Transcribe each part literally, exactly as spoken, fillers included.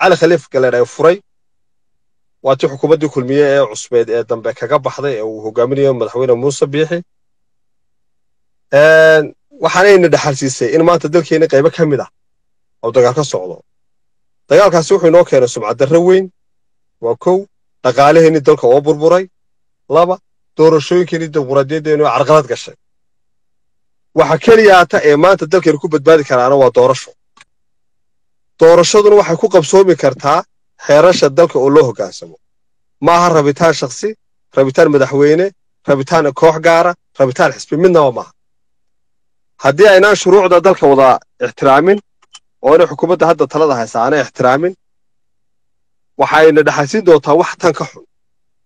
على خليفة قال أنا فري واتي حكومة كلمية عصبية دم بكجا بحضي أو هجامية مدحوينة موسى بيحي وحنين ندحل سيسي إن ما تدلك هنا قيبة كمدة أو دجال كالصعود دجال كالسوق هنا كان سمع الدروين وكو دجاله هنا دلك أو بربراي لابا دور شوي كني دور دي إنه عرقلات قشة وحكيلي أتا ما تدلك ركوب بدبادي كان أنا ودورشوا دورشوا waxay ku qabsoomi kartaa xeerasha dalka oo loo hoggaansamo ma aha rabitaan shakhsi rabitaan madaxweyne rabitaan koox gaara rabitaan xisbi midna ma aha haddii aynaan shuruucda dalka wada ixtiraamin oo inay xukuumadda hadda talada haysa aanay ixtiraamin waxayna dhaxalsiin doontaa wax tan ka xun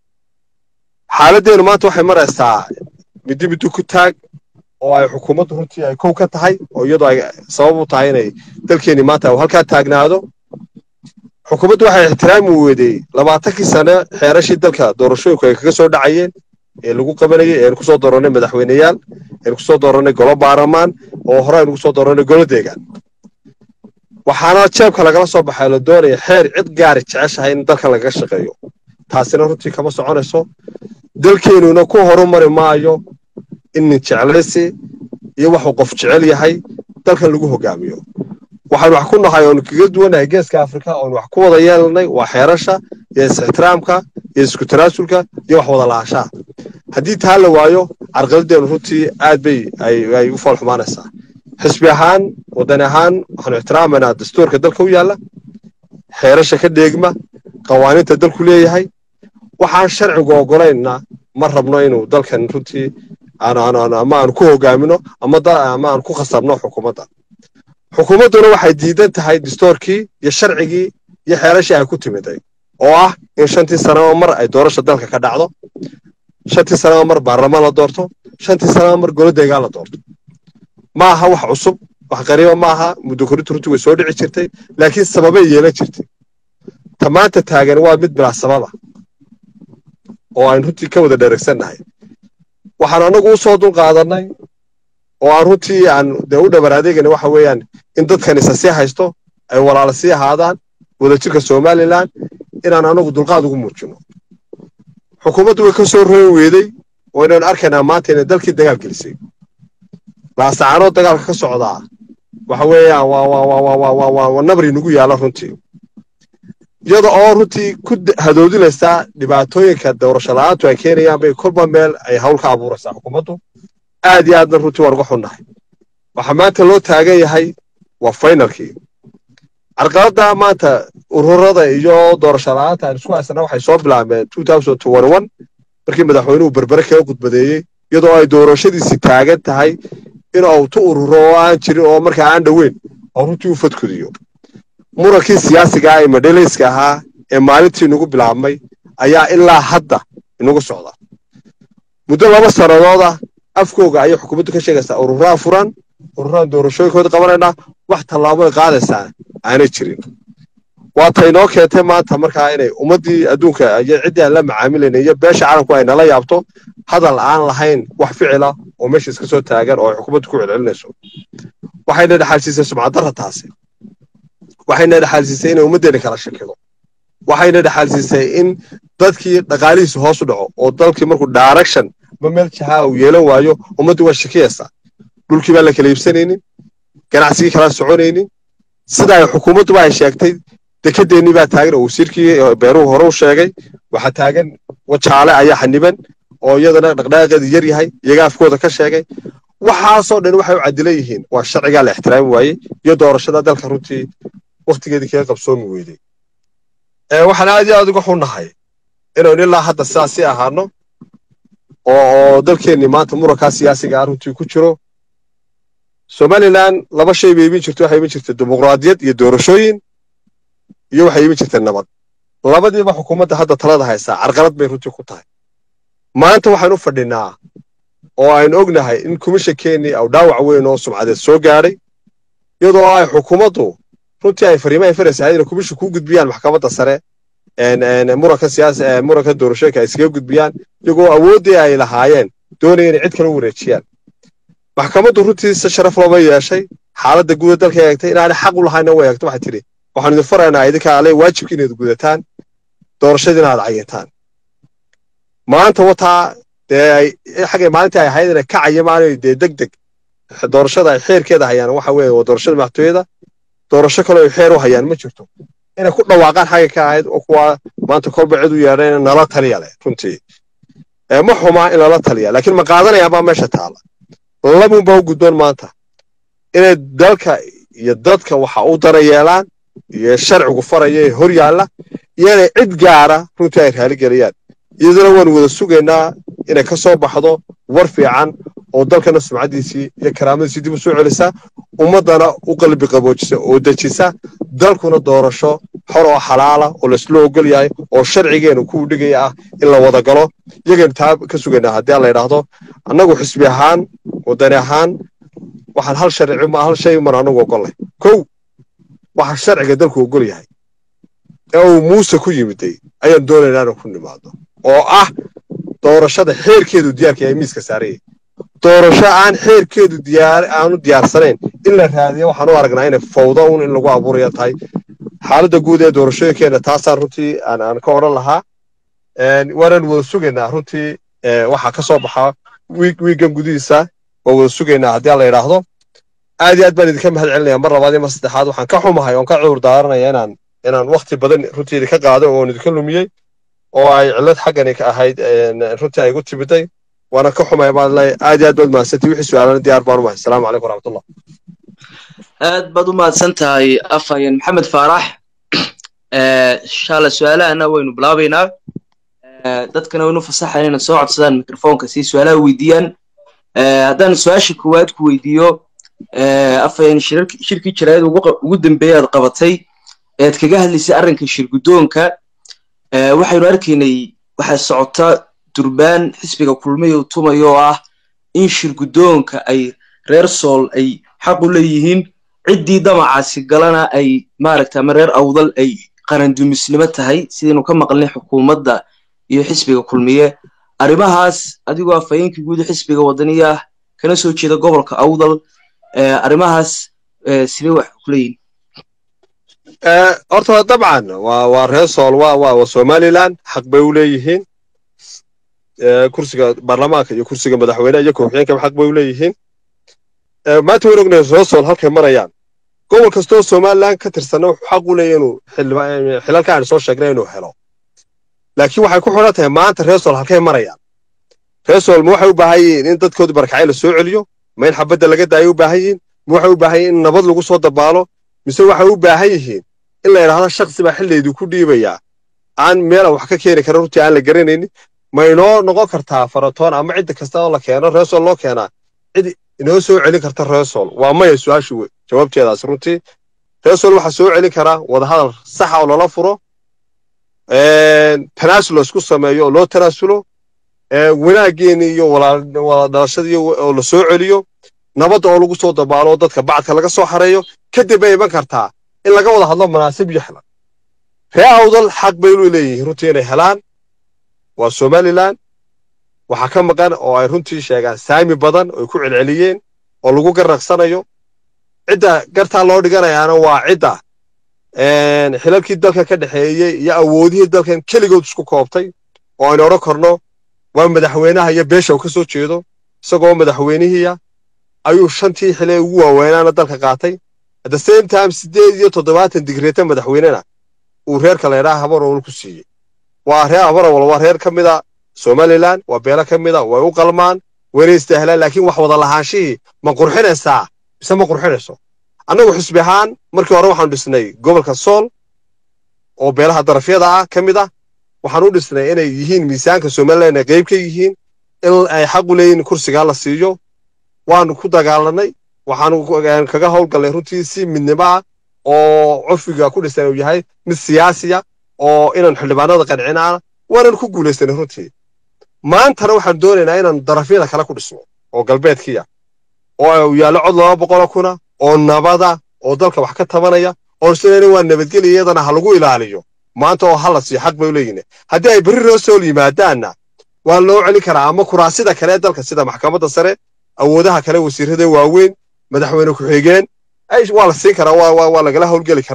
xaaladdeenu maanta waxay maraysaa midi midi ku taag oo ay xukuumaddu runtii ay kow ka tahay oo iyadoo ay sabab u tahay inay dalkeeni maanta uu halkaa taagnaado xukuumaddu waxay ixtiraami weeday labaatankii sano xeerashii dalka doorashooyinku ay kaga soo dhacayeen ee lagu qabanayay ee ku soo dooranay madaxweynayaal ee ku soo dooranay golo baarlamaan oo hore ay ku soo dooranay golo deegaan waxaana jeebka lagala soo baxay la doonaya xeer cid gaar jeceshahay in dalka laga shaqeeyo taasina runtii kama soconayso dalkeenuna ku horumari maayo in jeclaysi iyo wax qof jecel yahay dalkan lagu hogaamiyo waxaan wax ku nahay oo kaga duwanahay geeska Afrika oo wax ku wada yeelanay waa xeerasha iyo ixtiraamka iyo isku tanaasulka iyo wax wada laashaa haddii taa la waayo arqaldeenu runtii aad bay ay u fal xumaanaysaa xisbi ahaan wadan ahaan waxaan ixtiraamanaa dastuurka dalka u yaala xeerasha ka dheegma qawaaniinta dalku leeyahay waxaan sharcigu ogolayna ma rabno inuu dalkan runtii أنا أنا أنا ما أنكو جامينه أما ده ما أنكو خسرنا حكومته حكومتنا واحد جديد تهاي دستوركي يشرعي يحرش على كتب مدعي أوه إن شنتي سنة عمر أي دورة شدالك كدعوة شنتي سنة عمر برلمان لدورته شنتي سنة عمر قول دجال لدورته ما هو عصب وحقريبا معها مدخولي تروتو وسود عشرتي لكن السببية يلا عشرتي تمام تتاجر واحد بلا سببة أو أن روتي كم ده دركسن هاي waxaan anagu u soo dul qaadanay oo aan runtii aan dawladda baraadegana waxa weeyaan in dadkan isa si haysto ay walaal si ahaadaan wadajirka Soomaaliland inaan anagu dulqaad ugu muujino xukuumaddu way ka soo roon weeday oo inaan arkaynaa maanta in dalkii dagaal gelisay la saaro dagaalka ka socdaa waxa weeyaan waa waa waa waa waa nabri nagu yaala runtii iyada oo runtii ku hadoodinaysa dhibaatooyinka doorasho la'aantu ay keenayaan bay kolba meel ay hawl ka abuuraysaa xukuumaddu aad iyo aadna runtii war uga xunnahay waxa maanta loo taagan yahay waa finalkii arqalada maanta ururada iyo doorasho la'aanta ay isku haysana waxay soo bilaabeen two thousand twenty-one markii madaxweynuhu berbere kaga gudbadeeyay iyadoo ay doorashadiisi taagan tahay in uu tu ururo oo aan jirin oo markaa aan dhaweyn oo runtii u fadkudiyo murakii siyaasiga ah ee madhalayska ahaa ee maalintii nagu bilaabmay ayaa ilaa hadda inagu socda muddo laba sanadood ah afkooga ayay xukuumaddu ka sheegaysaa ururada furan ururada doorashooyinkooda qabanayna wax tallaabo ay qaadaysaa aanay jirin waa tay noo keentay maanta markaa inay ummadii adduunka iyo ciddii aan la macaamilaynay iyo beesha caalamku ay nala yaabto hadal aan lahayn wax ficila oo meesha iska soo taagan oo ay xukuumaddu ku celcelinayso waxayna dhaxalsiisay sumcad darra taasi waxayna dhaxalsiisay in ummadeena kala shakido waxayna dhaxalsiisay in dadkii dhaqaalihiisa hoos u dhaco oo dalkii markuu direction ma meel jaha uu yeelan waayo ummaddu waa shakiyaysa dhulkii baa la kala iibsanaynin ganacsigii kala soconaynin sida ay xukuumaddu ay sheegtay dekedeeni baa taagan oo wasiirkii beeruhu hore u sheegay waxa taagan wajaale ayaa xaniban oo iyadana dhaqdhaqaaqeedu yar yahay iyaga afkooda ka sheegay waxaasoo dhan waxay u cadila yihiin waa sharciga la ixtiraami waayey iyo doorashada dalka runtii waqtigeedii kaga qabsoomi weyday ee waxaan aad iyo aad uga xunnahay inaynu ilaa hadda sidaasi ahaano oo dalkeenni maanta muranka siyaasiga ah runtii ku jiro Somaliland laba shay bay iibin jirto waxay iibin jirtay dimuqraadiyad iyo doorashooyin iyo waxay iibin jirtay nabad labadiiba xukuumadda hadda talada haysa carqalad bay runtii ku tahay maanta waxaan u fadhinaa oo aynu ognahay in komishankeeni aw dhaawac weyn oo sumcadeed soo gaaray iyadoo ay xukuumaddu runtii ay fariimaha faraysaa inay komishanku ku gudbiyaan maxkamadda sare een een muranka siyaasi ee muranka doorashooyinka ay iskaga gudbiyaan iyagoo awoodii ay lahaayeen doonayeen in cid kale u wareejiyaan maxkamaddu runtii si sharaf loo yeeshay xaaladda guud dalka eegtay in aan xaq u lahayn oo eegto waxa tiri waxaan idin faraynaa idinka ale waajibka inaad gudataan doorashadina aad cayataan maanta wataa dee xagay maalintii ay ahayd inay ka cayimaanay dee degdeg doorashada ay xeerkeeda hayaan waxa weeye waa doorashada madaxtooyada doorasho kale oo xeer u hayaan ma jirto inay ku dhawaaqaan xagay ka ahayd oo kuwa maanta kolba cid u yeedheen nala taliya leh runtii ee ma xuma in lala taliya laakiin ma qaadanaya baa meesha taala labu baa gudban maanta inay dalka iyo dadka waxa uu dara yeelaan iyo sharcigu farayay hor yaala iyana cid gaara runtii ay raali galiyaan iyadana waan wada sugaynaa inay ka soo baxdo war fiican oo dalkana sumcadiisii iyo karaamadiisii dib u soo celisa ummadana u qalbi qaboojisa oo dejisa dalkuna doorasho xor oo xalaala oo la isla ogol yahay oo sharcigeenu ku dhigaya ah in la wada galo iyagan taab ka sugaynaa haddii la yiraahdo annagu xisbi ahaan wadani ahaan waxaan hal sharci ma hal shay mar anagu ogolay kow waxa sharciga dalku ogol yahay oo Muuse ku yimiday ayaan doonaynaa inaan ku nimaado oo ah doorashada xeerkeedu diyaarka yahay miiska saaray doorasho aan xeerkeedu diyaar aanu diyaarsanayn in la raadiyo waxaan u aragnaa inay fawdo un in lagu abuurayo tahay xaaladda guud ee doorashooyinkeena taasaan runtii aan aan ka oran lahaa een waran wada sugaynaa runtii waxa ka soo baxa week weekan gudihiisa oo wada sugaynaa haddii la yiraahdo aad iyo aad baan idinka mahad celinayaa mar labaad iyo mar saddexaad waxaan ka xumahay oo ka cudur daaranayaa inaan inaan waqti badan runtii ka qaado oo idinka lumiyay oo ay cilad xaggani ka ahayd runtii ay igu timiday وانا كحوم ما الله عادي أدود ما ستي وحسوا على ديار بارما السلام عليكم ورحمة الله. أد بدو ما سنتهاي أفاين محمد فرح شال السؤال أنا وين بلابينا دت كنا ونو فصح علينا صعد صدان الميكروفون كسي سؤال ويديان هذا السؤال شكوات كويديو أفاين شركة شركة شرايد وقدم بياد قبضتي تكجاه اللي سأرن كشركتون ك وحي راركيني وحي صعدت durban xisbiga kulmiyo tumayo ah in shirgudoonka ay reer sool ay xaq u leeyihiin cidii damacaasi galana ay maaragta mareer awdal ay qaran dumisnimo tahay sidoo ka maqalnay xukuumadda iyo xisbiga kulmiye arimahaas adigoo afayeenka guud xisbiga wadaniga kana soo jeeda gobolka awdal arimahaas sidee wax ku leeyihiin ee horta dabcan waa waa reer sool waa waa Somaliland xaq bay u leeyihiin kursiga baarlamaanka iyo kursiga madaxweynaha iyo kooxyeenka xaq bay u leeyihiin ee maanta weyn ognahay Roosol halkay marayaan gobol kasto Soomaaliland ka tirsan wuxuu xaq u leeyahay inuu xilalka aan soo sheegnay inuu helo laakiin waxay ku xiran tahay maanta Roosol halkay marayaan Roosol ma waxay u baahan yihiin in dadkooda barkacay la soo celiyo ma in xabadda laga daayo u baahan yihiin ma waxay u baahan yihiin in nabad lagu soo dabaalo mise waxay u baahan yihiin in la yiraahdo shakhsi baa xilleedu ku dhiibaya aan meel wax ka keenay karo runtii aan la garanaynin ma inoo noqon kartaa faratoon ama cid kasta oo la keeno Roosol loo keenaa cid inoo soo celin karta Roosol waa ma su'aashu jawaabteedaas runtii Roosol waxa soo celin kara wada hadal sax ah oo lala furo ee tanaasul isku sameeyo loo tanaasulo ee wanaageen iyo wada dalashada oo la soo celiyo nabad oo lagu soo dabaalo dadka bacadka laga soo xareeyo kadib ay iman kartaa in laga wada hadlo munaasib yaxla reewdal xaq bay u leeyihiin runtii inay helaan waa Somaliland waxa ka maqan oo ay runtii sheegaan saami badan oo ku celceliyeen oo lagu garaqsanayo cida garta loo dhiganayaana waa cida een xilalkii dalka ka dhaxeeyay iyo awoodihii dalkan kaligood isku koobtay oo aan oran karno waa madaxweynaha iyo beesha uu ka soo jeedo isagoo madaxweynihiya ayuu shantii xilay ugu waaweynaan dalka qaatay at the same time sideed iyo toddobaatan digreeta madaxweynena uu reer kale raah habar oo ku siiyay waa reer habar wal waa reer kamida Somaliland waa beela kamida way u qalmaan wareystahlaan laakiin wax wada lahaanshihi ma qurxinaysaa mise ma qurxinayso anagu xisbi ahaan markii hore waxaan dhisnay gobolka Sool oo beelaha darafyada ah kamida waxaan u dhisnay inay yihiin miisaanka Somaliland qayb ka yihiin in ay xaq u leeyihiin kursiga la siiyo waan ku dagaalanay waxaan kaga howlgalay runtii si midnimo oo cufiga ku dhisan uu yahay mid siyaasiya oo inaan xildhibaanada qancinaa waan ku guuleysanay runtii maanta waxaan doonaynaa inaan darafyada kala ku dhisno oo galbeedkiya oo yaalo cod laba boqol kuna oo nabada oo dalka wax ka tabanaya oo sidoo waa nabadgeliyadana ha lagu ilaaliyo maanta oo hal si xaq bay u leeyihiin haddii ay bari Roosol yimaadaana waa loo celin karaa ama kuraasida kale dalka sida maxkamadda sare awoodaha kale wasiirada waaweyn madaxweyne ku xigeen ay waa la siin karaa waa waa laga hawlgali karaa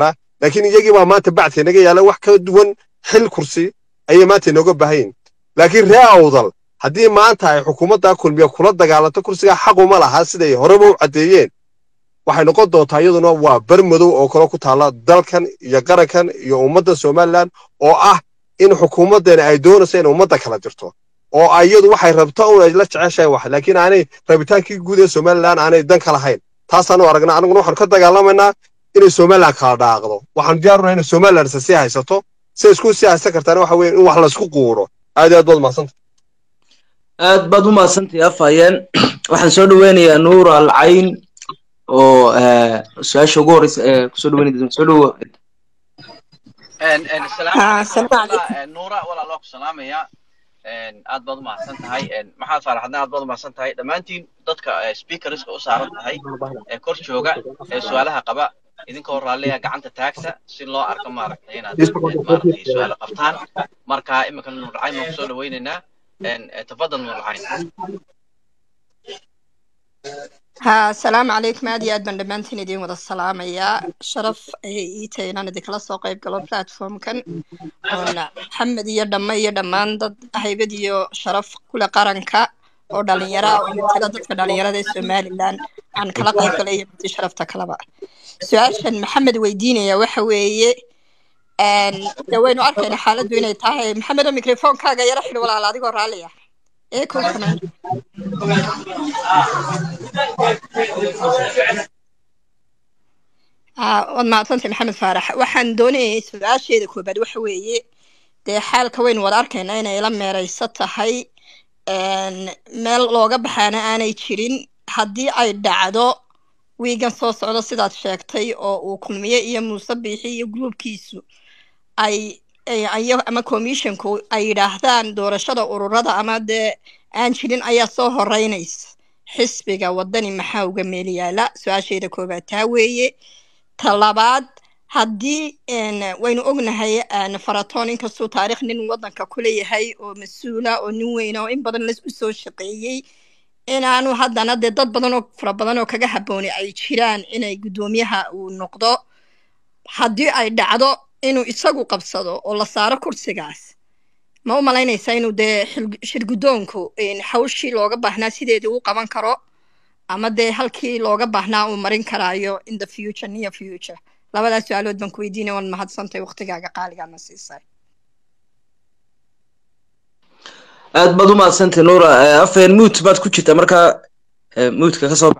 laakiin iyagii baa maanta bacdka naga yaala wax ka duwan xil kursi ayay maanta inooga baahayn laakiin ree awdal haddii maanta ay xukuumadda kulmiya kula dagaalanto kursiga xaquma laha siday horeba u caddeeyeen waxay noqon doontaa iyaduna waa bar madow oo kale ku taala dalkan iyo qarankan iyo ummadda Soomaaliland oo ah in xukuumaddeena ay doonayso in ummadda kala jirto oo ayadu waxay rabto oo ay la jeceshahay wax laakiin aanay rabitaankii guud ee Soomaaliland aanay dan kala hayn taasana aragnaa anaguna waxaan ka dagaalamaynaa inay Soomaaliland kala dhaaqdo waxaan diyaar u nahay in Soomaaliland si haysato si isku siyaasan kartaan waxa weeye in wax la isku quuro aad aad baad maasanta aad baad u maasantay afayeen waxaan soo dhaweynayaa Nuur Al-Ayn oo su'aasha ugu horeysa ee ku soo dhaweynaysa soo dhawo ان ان السلام عليكم نورا ولا الله سلاميا ان aad baad u mahadsan tahay en maxaad faraxadna aad baad u mahadsan tahay dhamaantiin dadka speakers oo saaran tahay ee kor jooga ee su'aalaha qaba idinkoo raaliya gacanta taagta si loo arko maaragtay inaad maaragtay su'aalo qabtaan marka imika Nuur Al-Ayn oo soo dhaweynayna en tafadal Nuur Al-Ayn ها السلام عليكم أدي أدمن دمانتين دين وذا السلام يا شرف إيتين أنا ذيك لصق قريب قلو بلاتفورم كان ولا محمد يدم ما يدمان ضد هاي فيديو شرف كل قرنكا أو دليرا ومثلا ضد دليرا ذي سومالي لان عن كلا قريب قلي شرف تكلبا سؤال محمد ويديني يا وحوي أن دوين أركين حالة دوين تاعي محمد الميكروفون كاجا يرحل ولا على ذيك وراليا إيه كل كمان آه وما أصلاً محمد فارح وحن دوني سؤال شيء ذكو بعد وحوي ده حال كوين وداركين أنا لما رئيسته هاي إن مال لوجا بحنا أنا يشيلين هدي أي دعوة ويجن صوص على صدات شاكتي أو وكلمية يمصبيحي يقلب كيسو أي أي أما كوميشن كو أي رهدان دور الشرع ورودة أما ده أنشلين أي صهر رينيس حسبك ودني محاوجة مليا لا سؤال شيء كوبا تاوية طلبات هدي إن وين أغنى هي أن فرطانين كسو تاريخ نين وضن ككلية هاي ومسؤولة ونوين وإن بدن ناس أسوء شقيي إن أنا هذا ندي ضد بدنو فربدنو كجهبوني أي شيران إن يقدوميها والنقطة هدي أي دعوة إنه يسقوا قبصده ولا صار كرسي جاس ما هو ملاين يسينو ده شرقدونكو إن حوشي لوجا بحنا سيدي دو قبان كرو أما ده هالكي لوجا بحنا ومرين كرايو in the future near future لا بد سؤالات بنكو يديني وان ما حد سنتي وقت جاء قال جانا سيساي aad baad u maasantay Nuur afeen mute baad ku jirtaa marka mute ka soo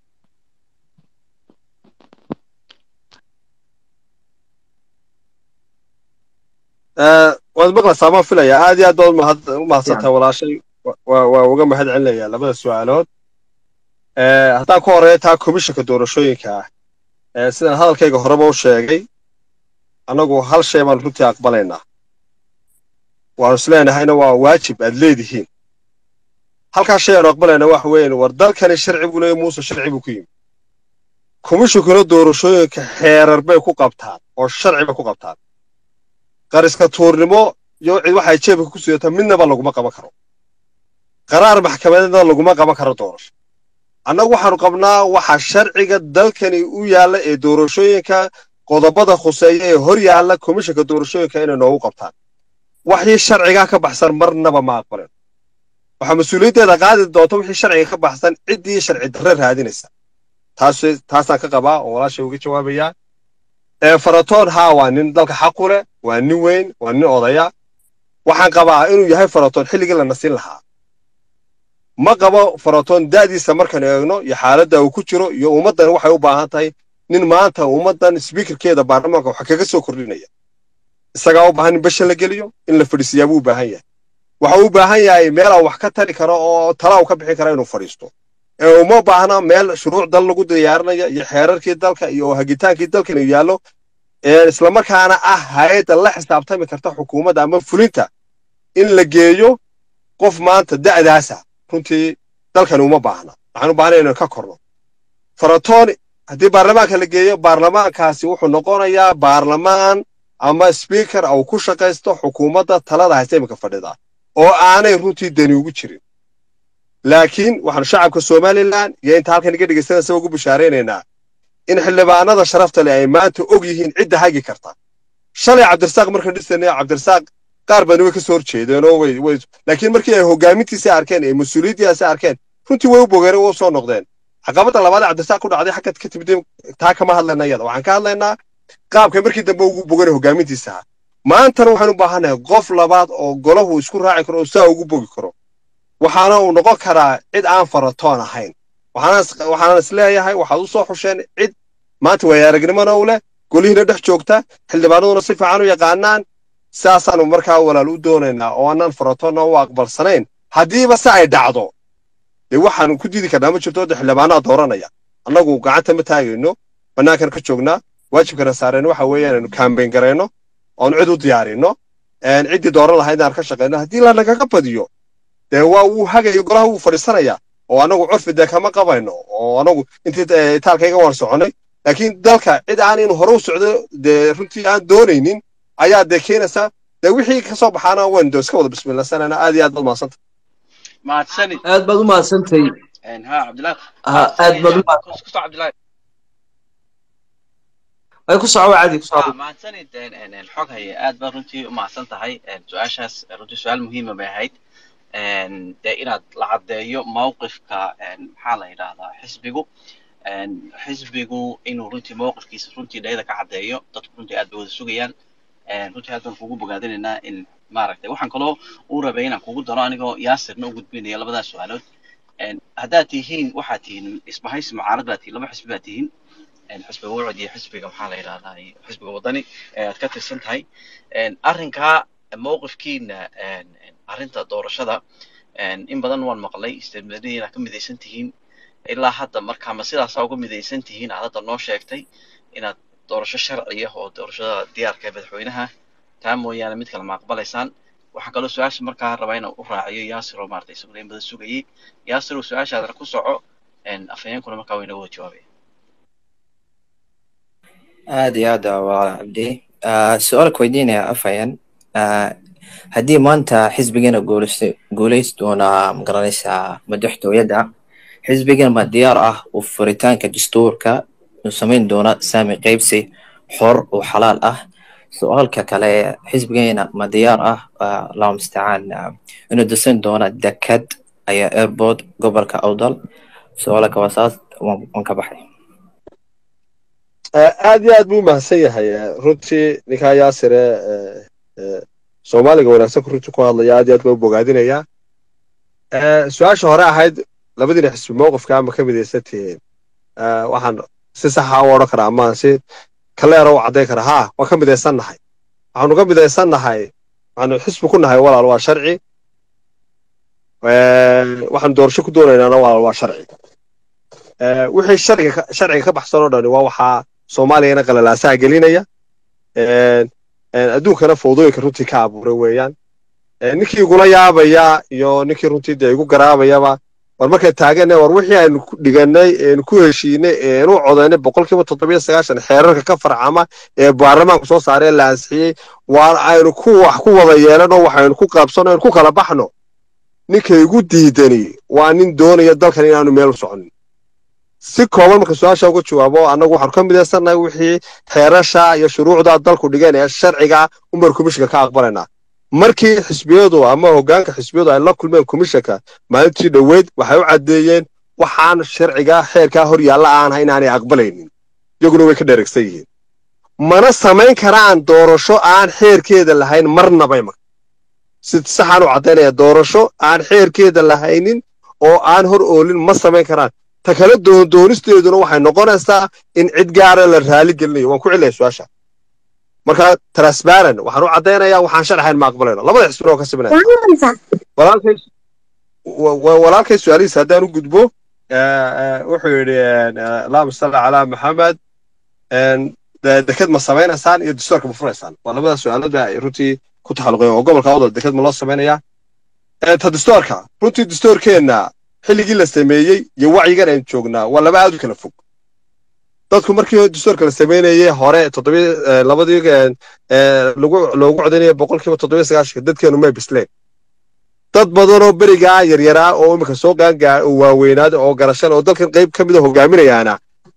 waad maqlaysaa ma filaya aad iyo aad baad u mahadsantahay walaashay waa uga mahad celinayaa labada su'aalood ee haddaan ku horeeyo taa komishanka doorashooyinka ah ee sidaan hadalkayga horeba u sheegay annagu hal shay baan runtii aqbalaynaa waan isleenahayna waa waajib aad leedihiin halkaa shay aan aqbalaynaa waxa weeyaan war dalkani sharci buu leeyahay muuse sharci buu ku yimi komishankuna doorashooyinka xeerar bay ku qabtaan oo sharci bay ku qabtaan qariska tuurnimo iyo cid waxay jeebka ku sidataa midnaba laguma qaban karo qaraar maxkamadeedna laguma qaban karo doorasho annagu waxaanu qabnaa waxa sharciga dalkani u yaalla ee doorashooyinka qodobada khuseeya ee hor yaalla komishanka doorashooyinka inay noogu qabtaan waxii sharciga ka baxsan marnaba ma aqbalin waxa mas'uuliyaddeeda qaadi doonto wixii sharciga ka baxsan ciddii sharci darre raadinaysa taas taasaan ka qabaa oo walaashay uga jawaabayaa ee faratoon haa waa nin dalka xaq u leh waa nin weyn waa nin odaya waxaan qabaa inuu yahay faratoon xilligii la nasin lahaa ma qabo faratoon da'diisa markaan eegno iyo xaaladda uu ku jiro iyo ummaddan waxay u baahan tahay nin maanta ummaddan speakerkeeda baarlamaanka waxa kaga soo kordhinaya isagaa u baahan in bashan la geliyo in la fadhiisiyaa buu u baahan yahay waxa uu u baahan yahay meel aan wax ka tari karo oo tala uu ka bixin karo inuu fadhiisto ee uma baahna meel shuruuc dal lagu diyaarinayo iyo xeerarkii dalka iyo hagitaankii dalka inuu yaallo ee isla markaana ah hay'adda la xisaabtami karta xukuumadda ama fulinta in la geeyo qof maanta da'daasa runtii dalkan uma baahna waxaan u baahnay inaan ka korno faratoon haddii baarlamaanka la geeyo baarlamaankaasi wuxuu noqonayaa baarlamaan ama speaker au ku shaqaysto xukuumadda talada haysta imika fadhida oo aanay runtii dani ugu jirin laakiin waxaan shacabka Soomaaliland iyo inta halkan iga dhigaysanaysa ugu bishaareynaa in xildhibaanada sharafta leh ay maanta og yihiin cidda hagi karta shalay cabdirasaaq marka dhisanay cabdirasaaq qaar baan way ka soo horjeedeen oo way way laakiin markii ay hogaamintiisa arkeen ee mas'uuliyadiisa arkeen runtii way u bogeereen oo soo noqdeen caqabada labaad cabdirasaaq ku dhacday xagga ka timid taa kama hadlayna iyada waxaan ka hadlaynaa qaabka markii dambe ugu bogeeray hogaamintiisa maantana waxaan u baahanahay qof labaad oo golahu isku raaci karo oo saa ugu bogi karo waxaana uu noqon karaa cid aan faratoon ahayn waxaana waxaana isleeyahay waxaad u soo xusheen cid maanta way aragnimana u leh golihiina dhex joogta xildhibaanaduna si fiican u yaqaanaan saasaanu markaa walaal u doonaynaa oo aanan faratoonna u aqbalsanayn haddiiba se ay dhacdo dee waxaanu ku diidi karnaa ma jirto xildhibaanada dooranaya annagu gacanta ma taagayno bannaankan ka joognaa waajibkana saareen waxa weeyaan inaynu kaambeyn garayno oonu cid u diyaarino ciddii dooran lahayd aan ka shaqayno haddii la nagaga badiyo dee waa uu hagayo golaha wuu fadhiisanaya oo anagu curfi dee kama qabayno oo anagu intii itaalkayga waan soconay laakiin dalka cid aan inuu hore u socdo dee runtii aan doonaynin ayaa dee keenaysa dee wixii ka soo baxaana waynu dee iska wada bismillasanayna aad iyo aad baad mahadsanta mahadsanid aad baad u mahadsantahay ha cabdillahi aad baad u kusoo cabdillahi way ku soco caadi ku soco mahadsanid xog haye aad baad runtii u mahadsan tahay su-aashaas runtii su-aal muhiima bay ahayd dee inaad la caddeeyo mawqifka maxaa la yidhaahdaa xisbigu xisbigu inuu runtii mawqifkiisa runtii dhayada ka caddeeyo dadku runtii aad bay wada sugayaan runtii aad baan kugu bogaadinaynaa in maaragtay waxaan kaloo u rabay inaan kugu daro anigoo yaasirna u gudbinaya labadaas su-aalood haddaad tihiin waxaad tihiin isbahaysi mucaarad baad tihiin laba xisbi baad tihiin xisbiga wucud iyo xisbiga maxaa la yidhahdaa xisbiga wadani aad ka tirsan tahay arrinkaa mawqifkiina arrinta doorashada in badan waan maqlay istimadiina ka midaysan tihiin ilaa hadda markaa ma sidaasaa uga midaysan tihiin aad hadda noo sheegtay inaad doorasho sharciya oo doorashada diyaarka ee madaxweynaha taa mooyaane mid kale ma aqbalaysaan waxaan kaloo su-aasha markaa rabaa inaan u raaciyo yaasir oo maaragtay isaguna in badan sugayay yaasir oo su-aashaadana ku soco afhayeenkuna markaa wayna wada jawaabaya aad iyo aad waa cabdi su-aalka weydiinaya afhayeen haddii maanta xisbigeena guulaystay guulayst doonaa magaranaysaa madaxtooyada xisbigan ma diyaar ah uu furitaanka dastuurka uu samayn doona saami qaybsi xor oo xalaal ah su-aalka kale xisbigeena ma diyaar ah allahu mustacaan inuu disan doona dekad ayaa airport gobolka awdal su-aalka waa saas waan ka baxay aad iyo aad buu mahadsan yahay runtii ninkaa yaasire soomaaliga wanaagsan ku runtii ku hadlaya aad iyo aad baa u bogaadinayaa su-aasha hore ahayd labadiina xisbi mowqifka ama ka midaysan tihiin waxaan si saxa u odhan karaa ama si kaleera u caddayn karaa haa waan ka midaysan nahay waxaanu ka midaysan nahay waxaanu xisbi ku nahay walaal waa sharci waxaanu doorasho ku doonaynaana walaal waa sharci wixii sharciga sharciga ka baxsan oo dhani waa waxaa soomaaliyana qalalaasaha gelinaya adduunkana fowdooyinka runtii ka abuuray weeyaan ninkii igula yaabaya iyo ninkii runtii dee igu garaabayaba war markay taaganay war wixii aynu ku dhiganay eenu ku heshiinay eenu codaynay boqolkiiba toddobiyo sagaashan xeerarka ka farcama ee baarlamaanku soo saaree la ansixiyey waa aynu ku wax ku wada yeelano waxaynu ku qaabsano aynu ku kala baxno ninka igu diidani waa nin doonaya dalkan inaanu meel u soconin si kooban marka su-aasha uga jawaabo annagu waxaanu ka midaysannahay wixii xeerasha iyo shuruucda dalku dhigeen ee sharciga umar komishinka ka aqbalaynaa markii xisbiyadu ama hoggaanka xisbiyadu ay la kulmeen komishinka maalintii dhoweyd waxay u caddeeyeen waxaan sharciga xeerkaa hor yaalla aan ahay inaanay aqbalaynin iyaguna way ka dheregsan yihiin mana samayn karaan doorasho aan xeerkeeda lahayn marnabay marka si saxaan u caddaynaya doorasho aan xeerkeeda lahaynin oo aan hor oolin ma samayn karaan ta kala doonisteeduna waxay noqonaysaa in cid gaara la raali gelinayo waan ku celinayaa su-aasha marka transparent waxaan u caddaynayaa waxaan sharxayn ma aqbalayno labada xisbina oo ka simanaya walaalkay walaalkay su-aalihiisa haddaan u gudbo wuxuu yidhi allahuma salli calaa maxamed deked ma samaynaysaan iyo dastuurka ma furaysaan waa labada su-aalood ba ay runtii ku taxalluqeen oo gobolka awdal deked ma loo samaynayaa ta dastuurka runtii dastuurkeenna xilligii la sameeyey iyo wacyigan aynu joognaa waa laba aad u kala fog dadku markii dastuurka la sameynayay hore toddobiy labadii lagu loogu codaynaya boqolkiiba toddobiyo sagaashanka dadkeenu may bisleen dad badanoo berigaa yaryaraa oo imika soo qaangaa waaweynaaday oo garashan oo dalkan qayb ka mida hogaaminayaana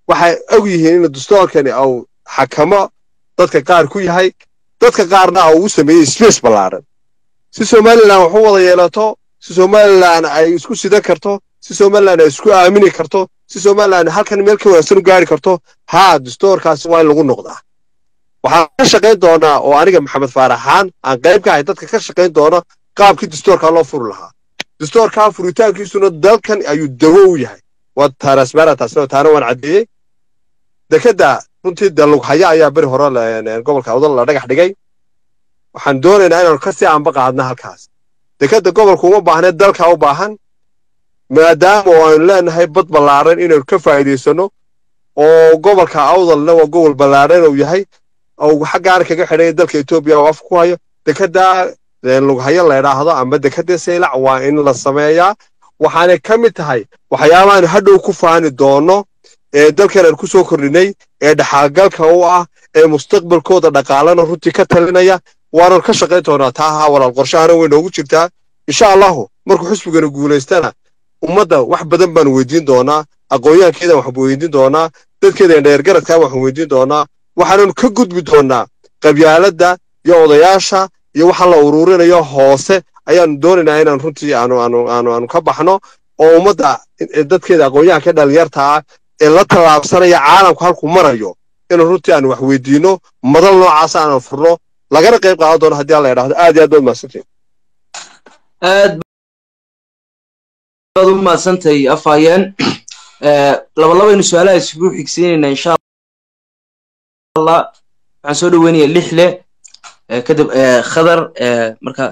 waxay og yihiin in dastuurkani uu xakamo dadka qaar ku yahay dadka qaarna uu sameeyay space ballaaran si Somaliland wax u wada yeelato si Somaliland ay isku sida karto si Somaliland ay isku aamini karto si Somaliland halkan meel ka wanaagsan u gaari karto ha dastuurkaasi waa in lagu noqdaa waxaan ka shaqeyn doonaa oo aniga Maxamed Faaraxaan aan qayb ka ahay dadka ka shaqeyn doona qaabkii dastuurka loo furi lahaa dastuurka furitaankiisuna dalkan ayuu dawo u yahay waa taasmara taasoo taana waan cadeeyay dekada runtii dalug haya ayaa bari hore gobolka Awdal la dhagax dhigay waxaan doonaynaa inaan ka sii aanba qaadna halkaas dekada gobolku uma baahna dalka u baahan maadaama aan leenahay bad ballaaran inaan ka faa'iideysano oo gobolka Awdalna waa gobol ballaaran oo yahay oo xaggaan kaga xidhay dalka Itoobiya oo af ku hayo dekada lug haya la yiraahdo ama dekada Seylac waa in la sameeyaa waxaana ka mid tahay waxyaabahan hadhow ku faani doono ee dalkan ku soo kordhinay ee dhaxalgalka u ah ee mustaqbalkooda dhaqaalana runtii ka talinaya waana ka shaqeyn doonaa taa walaal qorshahana way noogu jirtaa insha Allah markuu xisbigana guuleystana ummadda wax badan baan weydiin doonaa aqoonyahankeeda wax weydiin doonaa dadkeeda dheer garadka wax weydiin doonaa waxaanu ka gudbi doonaa qabyaaladda iyo odayaasha iyo waxa la ururinayo hoose ayaan doonaynaa inaan runtii aanu aanu aanu ka baxno oo ummadda dadkeeda aqoonyahanka dhalinyarta ah ee la talaabsanaya caalamku halku marayo inaan runtii aan wax weydiino madal noocaas aan furno lagana qayb qaadan doono haddii la yiraahdo aad iyo aad baad mahadsantiin aad baad u mahadsantahay afayeen laba laba inu su'aalaha isugu xigsiinayna insha Allah waxaan soo dhaweynayaa lixle kadib khadar marka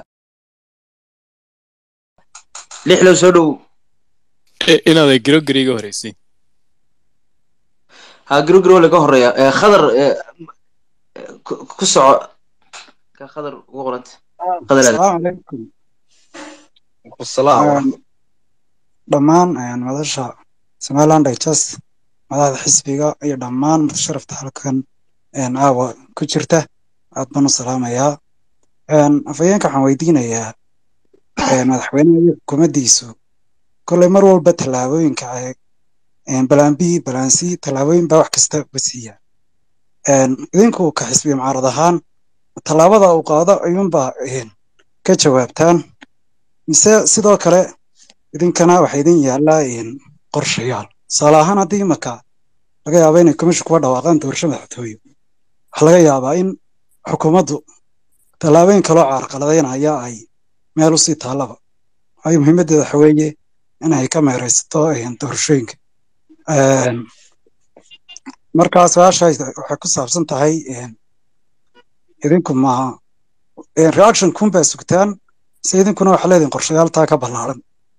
lixle soo dhow inaad grogriga horeysay ha grogro laga horeeya khadar ku soco ka khadar ugu qoranta khadar assalaamu calaykum assalaam dhammaan ayaan madasha Somaliland Digest madaxda xisbiga iyo dhammaan mutasharrifta halkan een aawa ku jirta aad baan u salaamayaa een afayeenka waxaan weydiinayaa een madaxweynaha xukuumaddiisu kolley mar walba tallaabooyinka ay een balaan B balaan C tallaabooyin baa wax kasta wasiiya een idinku ka xisbiga mucaarad ahaan tallaabada uu qaado ayuunbaa een ka jawaabtaan mise sidoo kale idinkana waxa idin yaallaa een qorshayaal tusaale ahaan haddii imaka laga yaabo inay komishu kuwa dhawaaqaan doorasho madaxtooye waxaa laga yaabaa in xukuumaddu tallaabooyin kaloo carqaladaynaya ay meel usii taallaba waayo muhiimaddeeda waxa weeye inay ka meeraysato doorashooyinka markaa su-aashaas waxay ku saabsan tahay idinku ma reaction kun baa sugtaan se idinkuna waxaa leedihin qorshayaal taa ka ballaaran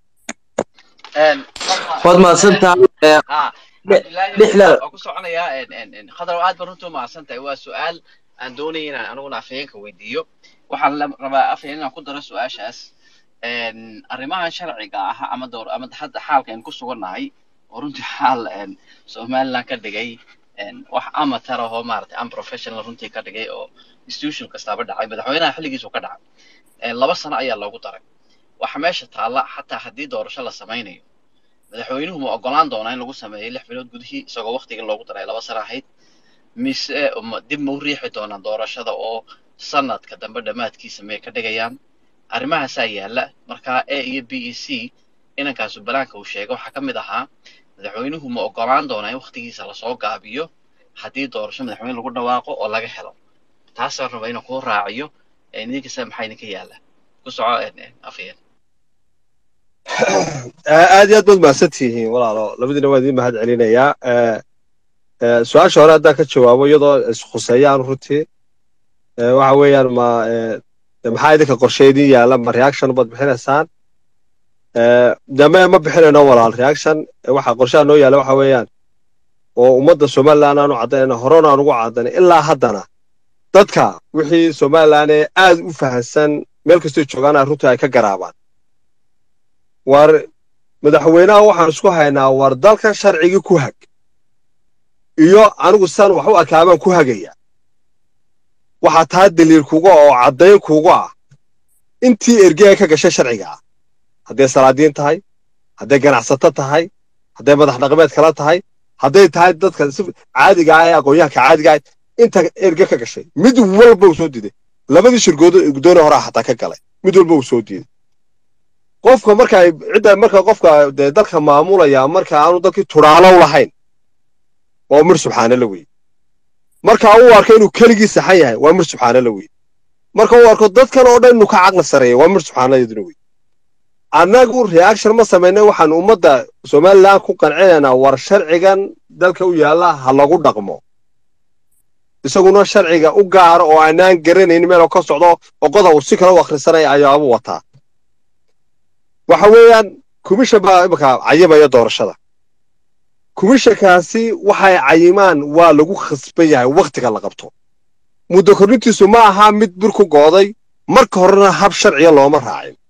waad mahadsantahay lixle ku soconayaa khadar aad baan runtii u mahadsantahay waa su-aal aan doonaya inaan aniguna afhayeenka weydiiyo waxaan rabaa afhayeen inaan ku daro su-aashaas arrimahan sharciga ah ama door ama hadda xaalka aan ku sugannahay oo runtii xaal Somaliland ka dhigay wax amateur ah oo maartay unprofessional runtii ka dhigay oo institution kastaba dhacay madaxweynaha xilligiisu ka dhacay laba sano ayaa loogu daray waxa meesha taala xataa haddii doorasho la samaynayo madaxweynuhu ma ogolaan doonaa in lagu sameeyo lix bilood gudihii isagoo waqtiga loogu daray laba sano ahayd mise dib ma u riixi doonaan doorashada oo sanadka dambe dhammaadkiisa may ka dhigayaan arrimahaasaa yaalla markaa A iyo B iyo C inankaasu banaanka uu sheegay waxaa ka mid ahaa madaxweynuhu ma ogolaan doonaa in waqtigiisa lasoo gaabiyo haddii doorasho madaxweyne lagu dhawaaqo oo laga helo taasaan raba inaan kuu raaciyo idinkasa maxaa idinka yaalla ku soco afhayeen aad iyo aad baad mahadsantihiin walaalo labadiina waa idiin mahad celinayaa su-aasha hore haddaan ka jawaabo iyadoo iskhuseeyaan runtii waxa weeyaan ma maxaa idinka qorshe idin yaalla ma reaction baad bixinaysaan dame ma bixinayno walaal reaction waxa qorshaha noo yaalla waxa weeyaan oo ummadda Somaliland aanu caddaynayna horena aan ugu caddaynay ilaa haddana dadka wixii Somaliland ee aad u fahansan meel kastoo joogaan runtii ay ka garaabaan war madaxweynaha waxaan isku haynaa war dalkan sharcigii ku hag iyo anigu san wax u arkaabaan ku hagaya waxa taa daliil kuga oo caddayn kuga ah intii ergey ka gashay sharciga hadday salaadiin tahay hadday ganacsato tahay hadday madax dhaqameed kala tahay hadday tahay dadka caadiga ah ee aqoonyahanka caadiga ah inta erga ka gashay mid walba uu soo diiday labadii shirkoodo guddoon hore xataa ka galay mid walba uu soo diiday qofka marka cidda marka qofka dalka maamulaya marka aanu dalkii turaalo lahayn waa mir subxaanallah weey marka uu arko inuu kaligii saxan yahay waa mir subxaanallah weey marka uu arko dadkan oo dhan inuu ka caqli sareeyo waa mir subxaanallah weey anagu reaction ma sameynay waxaan ummadda Soomaaliland ku qancinaynaa war sharcigan dalka u yaala ha lagu dhaqmo isaguna sharciga u gaar oo aanan garanayn meel ka socdo oo qodob si kala akhrisanay ayaa abu wataa waxa weeyaan kumisha baa imka cayimaya doorashada kumishakaasi waxay cayimaan waa lagu khasban yahay waqtiga la qabto muddo kordhintiisu ma aha mid bir ku gooday marka horena hab sharciya looma raacin